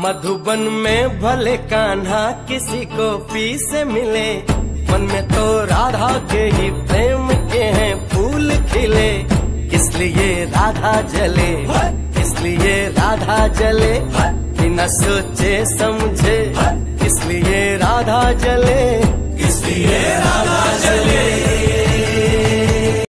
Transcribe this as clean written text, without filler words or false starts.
मधुबन में भले कान्हा किसी को पी से मिले, मन में तो राधा के ही प्रेम के हैं फूल खिले। किस लिए राधा जले, किस लिए राधा जले, बिना सोचे समझे किस लिए राधा जले।